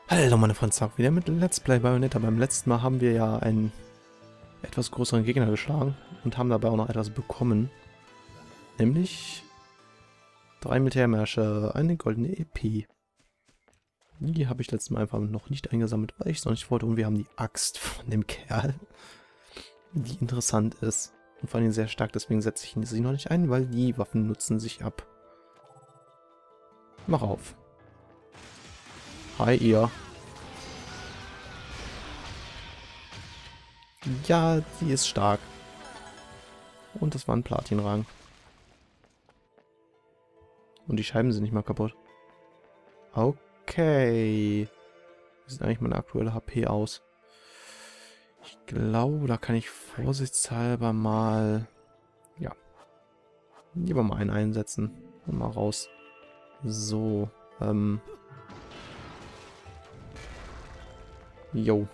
Hallo meine Freunde, Zack, wieder mit Let's Play Bayonetta. Beim letzten Mal haben wir ja einen etwas größeren Gegner geschlagen und haben dabei auch noch etwas bekommen. Nämlich 3 Militärmärsche, eine goldene EP. Die habe ich letztes Mal einfach noch nicht eingesammelt, weil ich es noch nicht wollte. Und wir haben die Axt von dem Kerl, die interessant ist. Und vor allem sehr stark, deswegen setze ich sie noch nicht ein, weil die Waffen nutzen sich ab. Mach auf. Hi ihr. Ja, die ist stark. Und das war ein Platinrang. Und die Scheiben sind nicht mal kaputt. Okay. Wie sieht eigentlich meine aktuelle HP aus? Ich glaube, da kann ich vorsichtshalber mal... Ja. Lieber mal einen einsetzen. Und mal raus. So. Jo.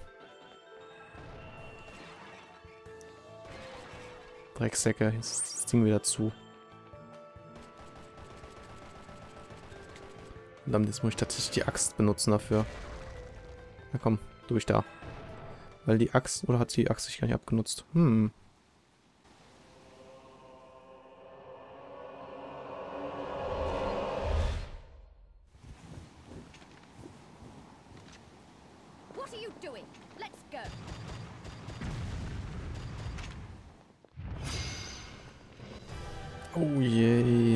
Drecksäcke. Jetzt ist das Ding wieder zu. Verdammt, jetzt muss ich tatsächlich die Axt benutzen dafür. Na komm, durch da. Weil die Axt... Oder hat die Axt sich gar nicht abgenutzt? Hm. What are you doing? Let's go. Oh je.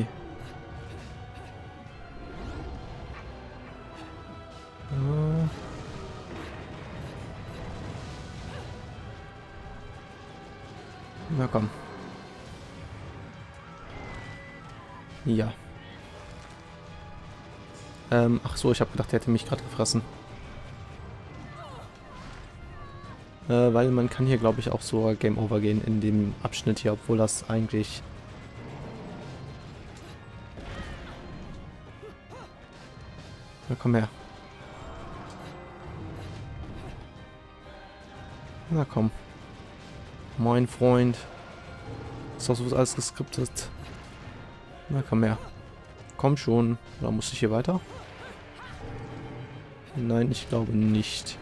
Na komm. Ja. Ach so, ich habe gedacht, der hätte mich gerade gefressen. Weil man kann hier, glaube ich, auch so Game Over gehen in dem Abschnitt hier, obwohl das eigentlich... Na komm her. Na komm. Mein Freund. Ist doch so alles geskriptet. Na komm her. Komm schon. Oder muss ich hier weiter? Nein, ich glaube nicht.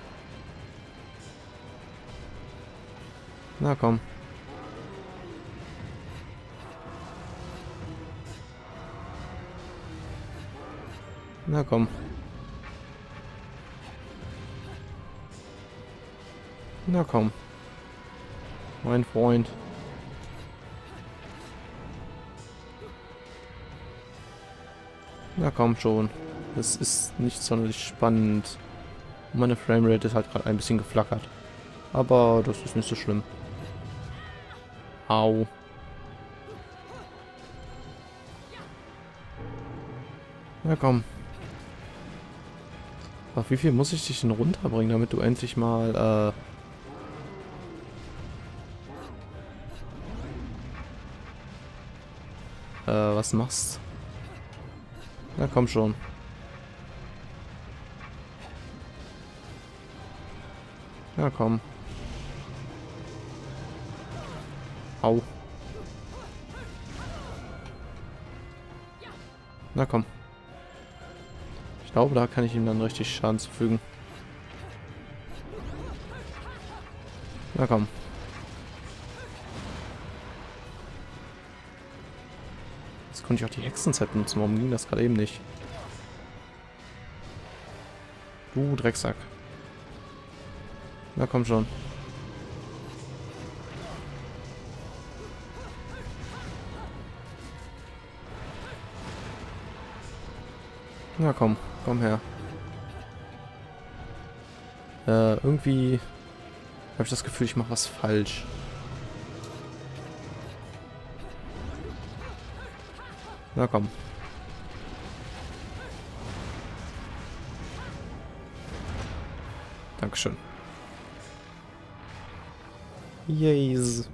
Na komm. Na komm. Na komm. Mein Freund. Na komm schon. Das ist nicht sonderlich spannend. Meine Framerate ist halt gerade ein bisschen geflackert. Aber das ist nicht so schlimm. Au. Na komm. Auf wie viel muss ich dich denn runterbringen, damit du endlich mal, was machst? Na komm schon. Na komm. Au. Na komm. Ich glaube, da kann ich ihm dann richtig Schaden zufügen. Na komm. Jetzt konnte ich auch die Hexenzeit benutzen. Warum ging das gerade eben nicht? Du Drecksack. Na komm schon. Na komm. Komm her. Irgendwie habe ich das Gefühl, ich mache was falsch. Na komm. Dankeschön. Yes.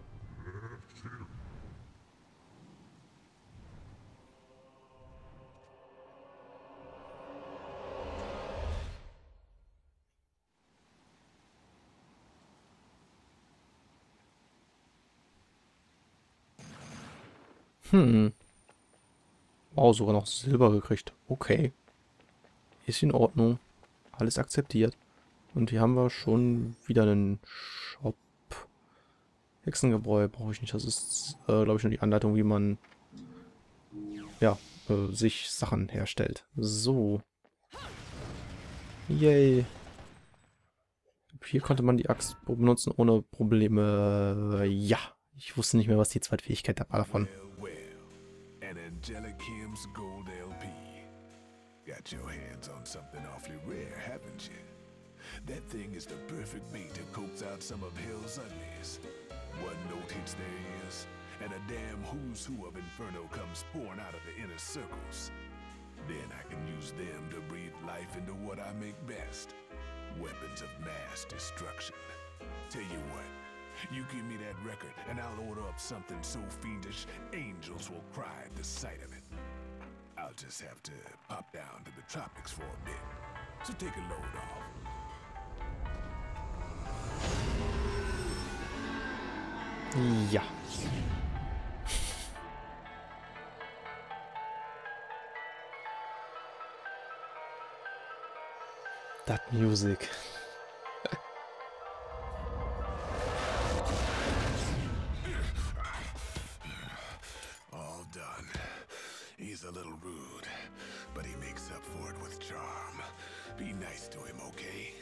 Hm. Wow, sogar noch Silber gekriegt. Okay. Ist in Ordnung. alles akzeptiert. Und hier haben wir schon wieder einen Shop. Hexengebräu brauche ich nicht. Das ist, glaube ich, nur die Anleitung, wie man ja, sich Sachen herstellt. So. Yay. Hier konnte man die Axt benutzen ohne Probleme. Ja. Ich wusste nicht mehr, was die Zweitfähigkeit da war davon. An Angelic Kim's Gold LP. Got your hands on something awfully rare, haven't you? That thing is the perfect bait to coax out some of hell's uglies. One note hits their ears, and a damn who's who of Inferno comes pouring out of the inner circles. Then I can use them to breathe life into what I make best. Weapons of mass destruction. Tell you what, you give me that record and I'll order up something so fiendish, angels will cry at the sight of it. I'll just have to pop down to the tropics for a bit. So take a load off. Ja. That music. All done. He's a little rude, but he makes up for it with charm. Be nice to him, okay?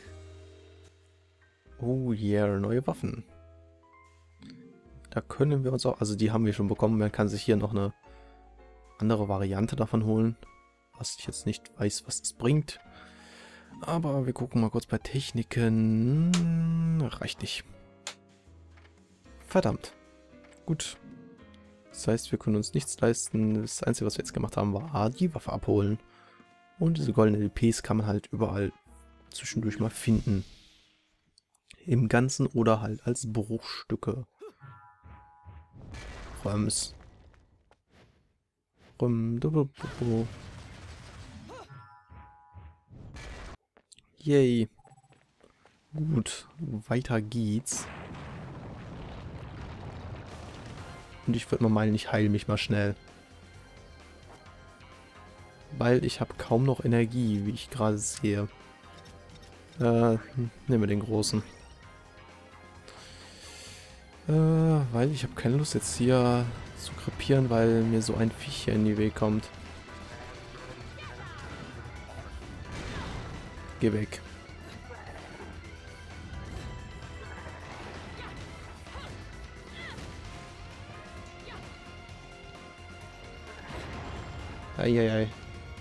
Oh yeah, neue Waffen. Da können wir uns auch, also die haben wir schon bekommen, man kann sich hier noch eine andere Variante davon holen, was ich jetzt nicht weiß, was es bringt. Aber wir gucken mal kurz bei Techniken. Reicht nicht. Verdammt. Gut. Das heißt, wir können uns nichts leisten. Das Einzige, was wir jetzt gemacht haben, war die Waffe abholen. Und diese goldenen LPs kann man halt überall zwischendurch mal finden. Im Ganzen oder halt als Bruchstücke. Röms. Yay. Gut, weiter geht's. Und ich würde mal meinen, ich heile mich mal schnell. Weil ich habe kaum noch Energie, wie ich gerade sehe. Nehmen wir den großen. Weil ich habe keine Lust jetzt hier zu krepieren, weil mir so ein Viech hier in die Weg kommt. Geh weg. Eieiei.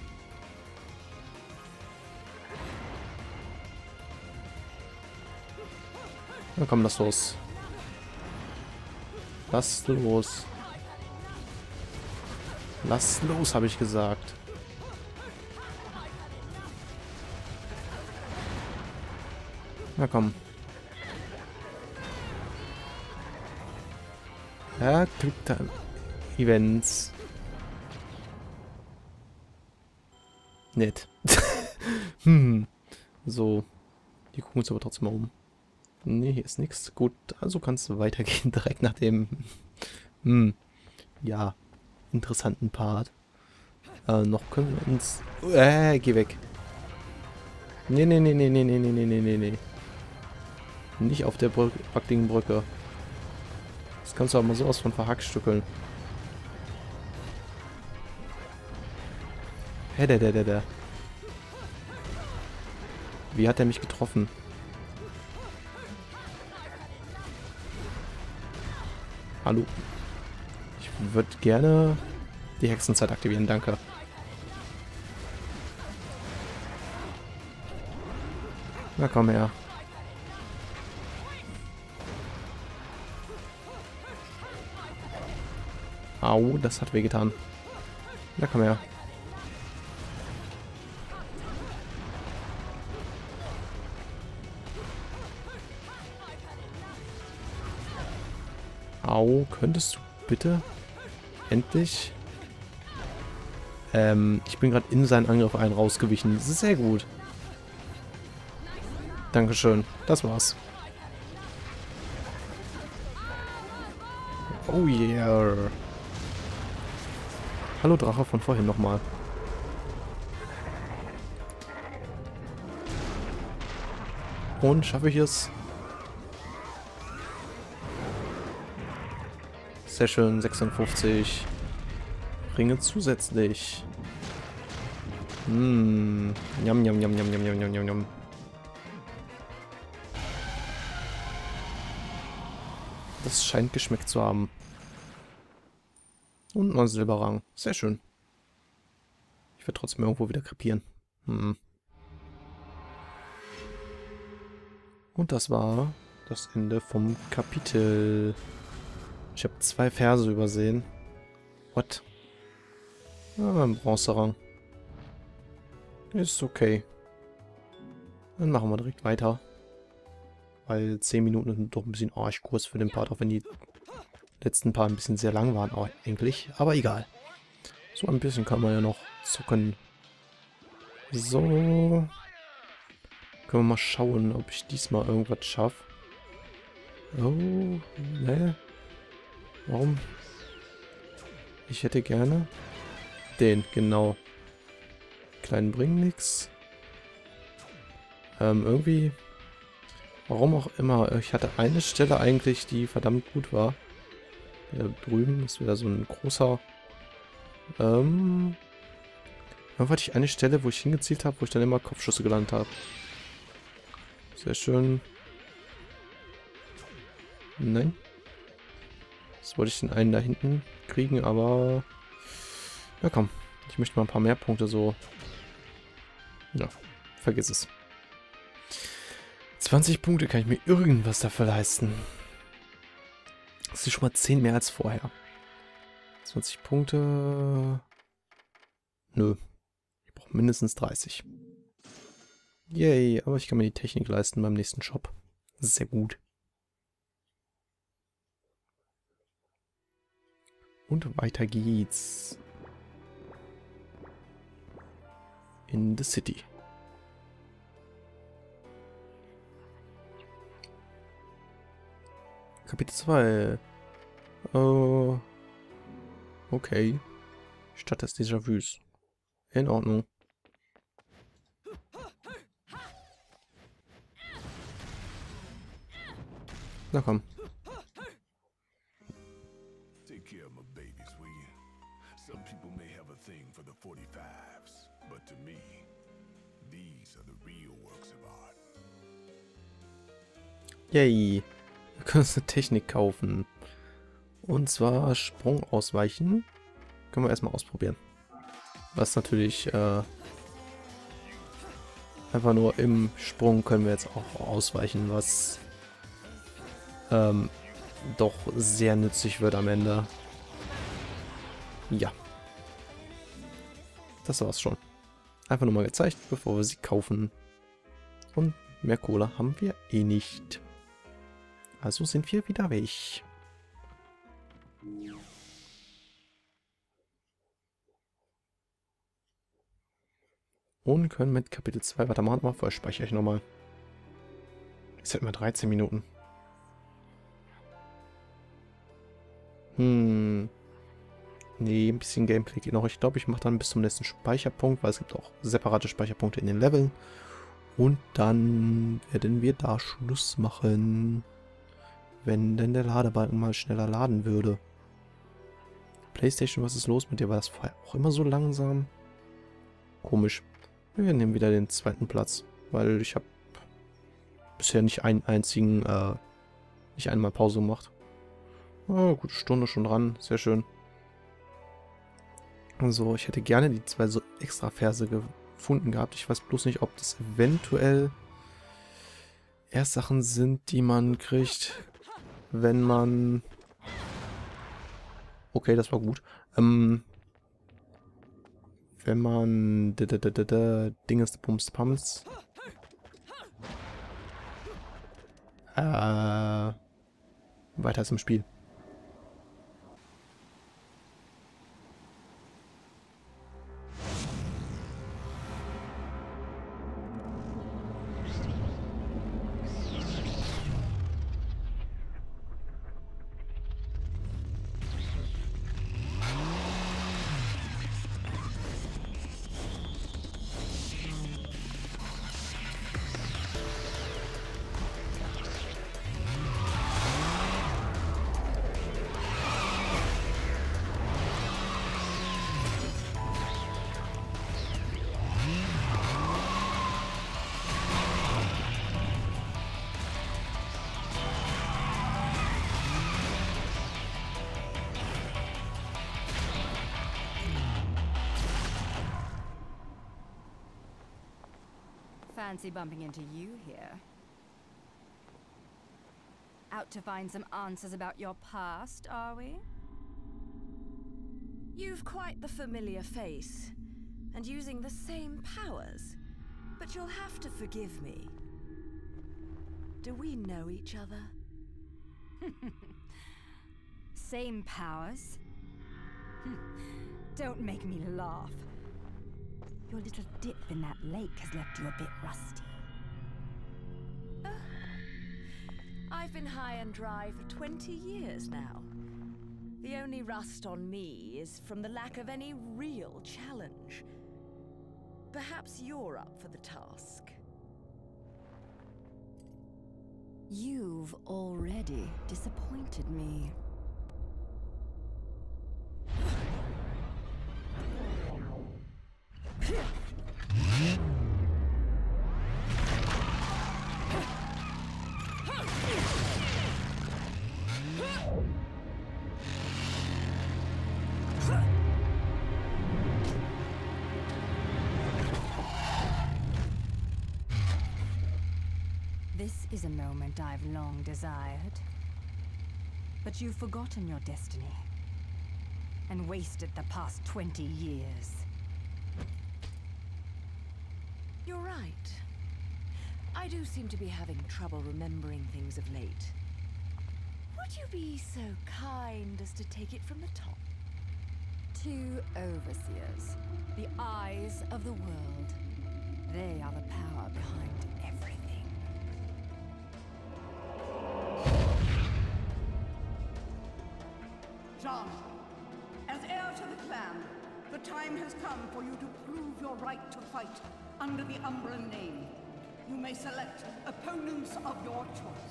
Na komm, lass los. Lass los. Lass los, habe ich gesagt. Na komm. Ja, Quicktime Events. Nett. So. Die gucken uns aber trotzdem mal um. Nee, hier ist nichts. Gut, also kannst du weitergehen direkt nach dem ja, interessanten Part. Noch können wir uns... geh weg. Nee. Nicht auf der wackeligen Brücke. Das kannst du aber mal sowas von verhackstückeln. Hä, der. Wie hat er mich getroffen? Hallo. Ich würde gerne die Hexenzeit aktivieren, danke. Na komm her. Au, das hat wehgetan. Na komm her. Au, könntest du bitte endlich... ich bin gerade in seinen Angriff rausgewichen. Das ist sehr gut. Dankeschön. Das war's. Oh yeah. Hallo Drache von vorhin nochmal. Und schaffe ich es? Sehr schön, 56 Ringe zusätzlich. Yum, yum, yum, yum, yum, yum, yum, yum, yum. Das scheint geschmeckt zu haben. Und noch ein Silberrang. Sehr schön. Ich werde trotzdem irgendwo wieder krepieren. Und das war das Ende vom Kapitel. Ich habe 2 Verse übersehen. What? Ah, ein Bronzerang. Ist okay. Dann machen wir direkt weiter. Weil 10 Minuten sind doch ein bisschen arschkurs für den Part, auch wenn die letzten paar ein bisschen sehr lang waren, auch eigentlich. Aber egal. So ein bisschen kann man ja noch zocken. So. Können wir mal schauen, ob ich diesmal irgendwas schaffe. Oh, ne. Warum? Ich hätte gerne den, genau. Kleinen bringen nix. Irgendwie, warum auch immer, ich hatte eine Stelle eigentlich, die verdammt gut war. Da drüben ist wieder so ein großer. Dann hatte ich eine Stelle, wo ich hingezielt habe, wo ich dann immer Kopfschüsse gelandet habe. Sehr schön. Nein. Jetzt wollte ich den einen da hinten kriegen, aber... Ja, komm. Ich möchte mal ein paar mehr Punkte so... Ja, vergiss es. 20 Punkte kann ich mir irgendwas dafür leisten. Das ist schon mal 10 mehr als vorher. 20 Punkte... Nö. Ich brauche mindestens 30. Yay, aber ich kann mir die Technik leisten beim nächsten Shop. Sehr gut. Und weiter geht's. In the City. Kapitel 2. Oh. Okay. Stadt des Déjà-vus. In Ordnung. Na komm. Take care of my babies, will you? Some people may have a thing for the 45s, but to me, these are the real works of art. Yay. Wir können uns eine Technik kaufen. Und zwar Sprung ausweichen. Können wir erstmal ausprobieren. Was natürlich einfach nur im Sprung können wir jetzt auch ausweichen, was doch sehr nützlich wird am Ende. Ja. Das war's schon. Einfach nur mal gezeigt, bevor wir sie kaufen. Und mehr Kohle haben wir eh nicht. Also sind wir wieder weg. Und können mit Kapitel 2 weitermachen, aber vorher speichere ich nochmal. Jetzt hätten wir 13 Minuten. Nee, ein bisschen Gameplay geht noch. Ich glaube, ich mache dann bis zum nächsten Speicherpunkt, weil es gibt auch separate Speicherpunkte in den Leveln. Und dann werden wir da Schluss machen. Wenn denn der Ladebalken mal schneller laden würde. PlayStation, was ist los mit dir? War das vorher auch immer so langsam? Komisch. Wir nehmen wieder den 2. Platz, weil ich habe bisher nicht einen einzigen, nicht einmal Pause gemacht. Oh, gute Stunde schon dran, sehr schön. Also, ich hätte gerne die 2 so extra Verse gefunden gehabt. Ich weiß bloß nicht, ob das eventuell erst Sachen sind, die man kriegt, wenn man... Okay, das war gut. Wenn man Dinges Pumps Pummels weiter ist im Spiel. fancy bumping into you here. Out to find some answers about your past, are we? You've quite the familiar face, and using the same powers. But you'll have to forgive me. Do we know each other? Same powers? Don't make me laugh. Your little dip in that lake has left you a bit rusty. I've been high and dry for 20 years now. The only rust on me is from the lack of any real challenge. Perhaps you're up for the task. You've already disappointed me. This is a moment I've long desired. But you've forgotten your destiny and wasted the past 20 years. You're right. I do seem to be having trouble remembering things of late. Would you be so kind as to take it from the top? 2 overseers, the eyes of the world. They are the power behind everything. Jean, as heir to the clan, the time has come for you to prove your right to fight under the Umbran name. You may select opponents of your choice.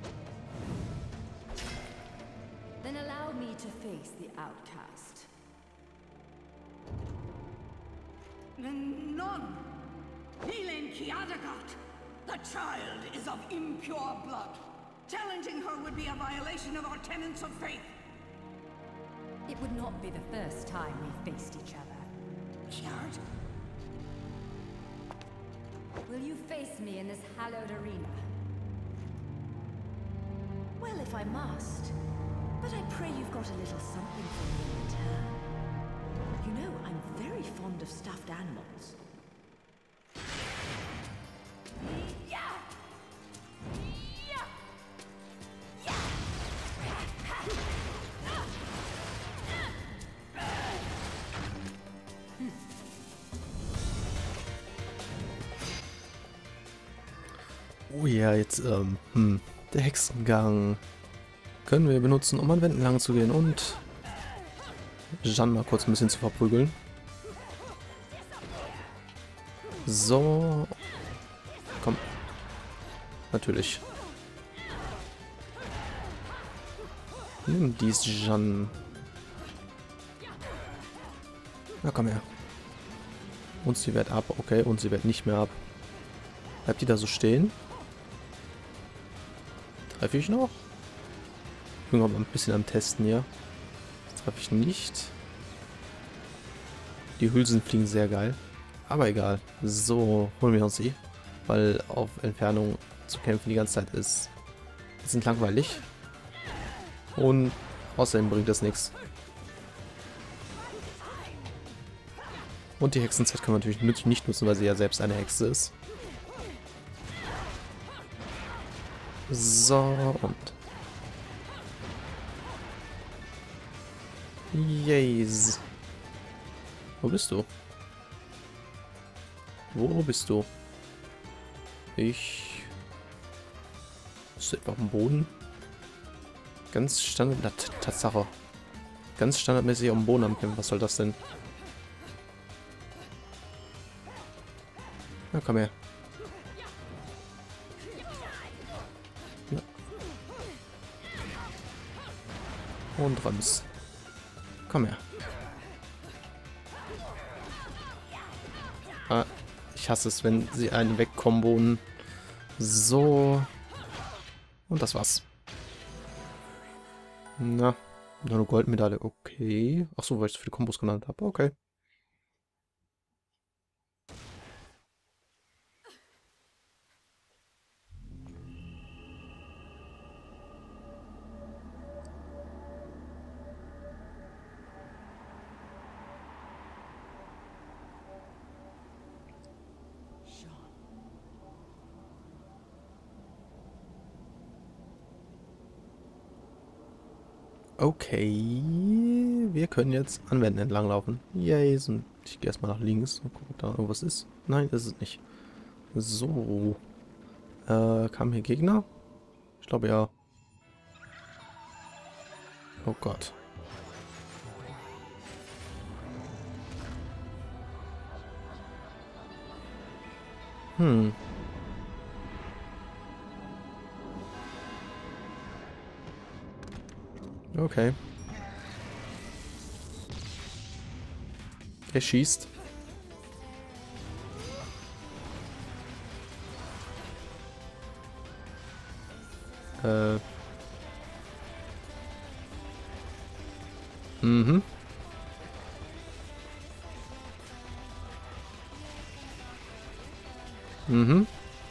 Then allow me to face the outcast. None! Helen Kiadagat! The child is of impure blood. Challenging her would be a violation of our tenets of faith. It would not be the first time we've faced each other. Kiard? Will you face me in this hallowed arena? Well, if I must. But I pray you've got a little something for me in return. You know, I'm very fond of stuffed animals. Yeah! Yeah! Oh ja, jetzt, der Hexengang können wir benutzen, um an Wänden lang zu gehen und Jeanne mal kurz ein bisschen zu verprügeln. So. Komm. Natürlich. Nimm dies, Jeanne. Na, komm her. Und sie wehrt ab. Okay, und sie wehrt nicht mehr ab. Bleibt die da so stehen? Treffe ich noch? Ich bin aber ein bisschen am Testen hier. Das treffe ich nicht. Die Hülsen fliegen sehr geil. Aber egal. So, holen wir uns sie. Weil auf Entfernung zu kämpfen die ganze Zeit ist langweilig. Und außerdem bringt das nichts. Und die Hexenzeit können wir natürlich nicht nutzen, weil sie ja selbst eine Hexe ist. So, und... Yes. Wo bist du? Wo bist du? Bist du etwa auf dem Boden? Ganz standard... Tatsache. Ganz standardmäßig auf dem Boden am Kämpfen. Was soll das denn? Na, komm her. Und Rams. Komm her. Ah, ich hasse es, wenn sie einen wegkombonen. So. Und das war's. Na, nur eine Goldmedaille. Okay. Achso, weil ich so viele Kombos genannt habe. Okay. Okay, wir können jetzt an Wänden entlang laufen. Yay, und ich gehe erstmal nach links und gucke, ob da irgendwas ist. Nein, ist es nicht. So. Kamen hier Gegner? Ich glaube ja. Oh Gott. Hm. Okay. Er schießt. Mhm. Mhm.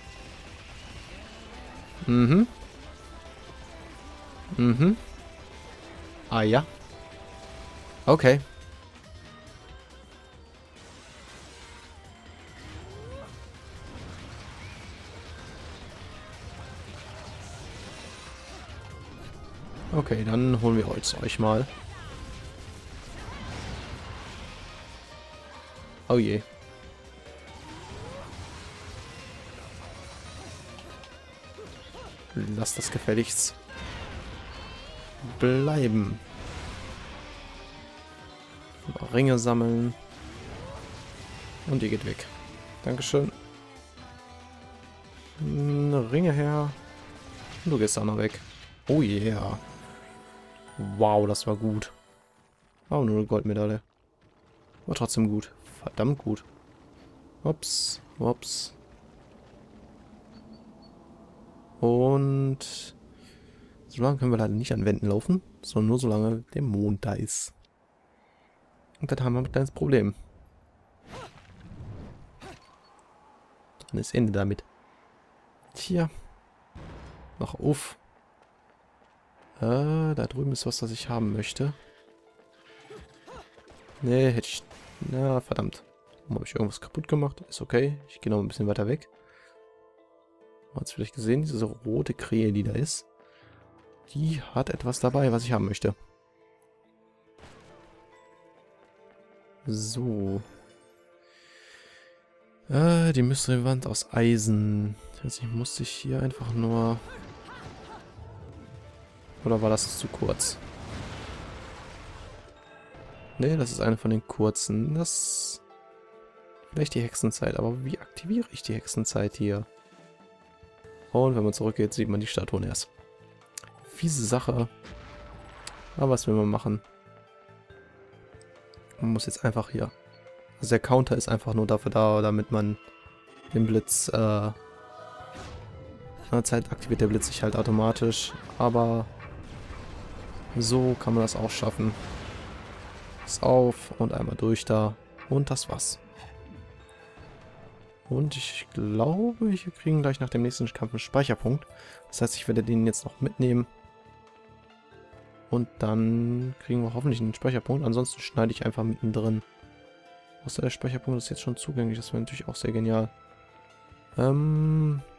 Mhm. Mhm. Ah ja. Okay. Okay, dann holen wir euch mal. Oh je. Lass das gefälligst bleiben. Ringe sammeln. Und die geht weg. Dankeschön. Ringe her. Und du gehst auch noch weg. Oh yeah. Wow, das war gut. Oh, nur eine Goldmedaille. War trotzdem gut. Verdammt gut. Ups. Ups. Und so lange können wir leider nicht an Wänden laufen, sondern nur solange der Mond da ist. Und dann haben wir ein kleines Problem. Dann ist Ende damit. Tja. Noch auf. Da drüben ist was ich haben möchte. Nee, hätte ich... Na, verdammt. Habe ich irgendwas kaputt gemacht? Ist okay. Ich gehe noch ein bisschen weiter weg. Man hat es vielleicht gesehen, diese rote Krähe, die da ist. Die hat etwas dabei, was ich haben möchte. So. Die mystische Wand aus Eisen. Also ich musste hier einfach nur... Oder war das zu kurz? Ne, das ist eine von den kurzen. Das... Vielleicht die Hexenzeit. Aber wie aktiviere ich die Hexenzeit hier? Und wenn man zurückgeht, sieht man die Statuen erst. Fiese Sache. Aber was will man machen? Man muss jetzt einfach hier... Also der Counter ist einfach nur dafür da, damit man den Blitz... Nach einer Zeit aktiviert der Blitz sich halt automatisch. Aber... So kann man das auch schaffen. Ist auf und einmal durch da. Und das war's. Und ich glaube, wir kriegen gleich nach dem nächsten Kampf einen Speicherpunkt. Das heißt, ich werde den jetzt noch mitnehmen. Und dann kriegen wir hoffentlich einen Speicherpunkt. Ansonsten schneide ich einfach mittendrin. Außer der Speicherpunkt ist jetzt schon zugänglich. Das wäre natürlich auch sehr genial.